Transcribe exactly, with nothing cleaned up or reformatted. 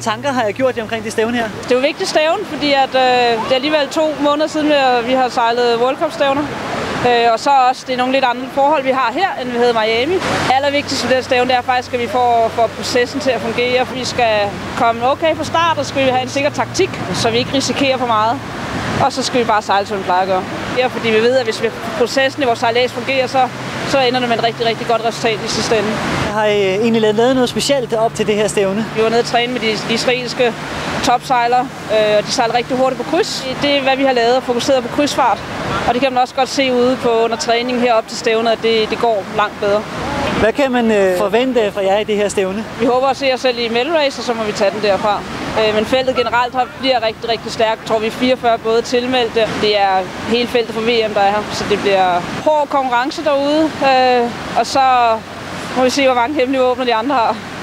tanker har jeg gjort jer omkring det stævne her? Det er jo vigtigt stævne, fordi at, øh, det er alligevel to måneder siden, vi har sejlet World Cup-stævner. Øh, og så også, det er nogle lidt andre forhold, vi har her, end vi havde i Miami. Allervigtigst for det stævne, det er faktisk, at vi får, får processen til at fungere. Vi skal komme okay fra start, og så skal vi have en sikker taktik, så vi ikke risikerer for meget. Og så skal vi bare sejle, som vi plejer at gøre. Ja, fordi vi ved, at hvis vi, processen i vores sejlads fungerer, så, så ender det med et rigtig, rigtig godt resultat i sidste ende. Har I egentlig lavet noget specielt op til det her stævne? Vi var nede og træne med de, de israelske topsejlere, øh, og de sejler rigtig hurtigt på kryds. Det er, hvad vi har lavet og fokuseret på krydsfart. Og det kan man også godt se ude på under træning herop til stævnet, at det, det går langt bedre. Hvad kan man øh, forvente fra jer i det her stævne? Vi håber at se os selv i mellemrace, og så må vi tage den derfra. Øh, men feltet generelt bliver rigtig, rigtig stærkt. Jeg tror, vi er fireogfyrre både tilmeldte. Det er hele feltet for V M, der er her. Så det bliver hård konkurrence derude. Øh, og så må vi se, hvor mange hemmelige våbner de andre har.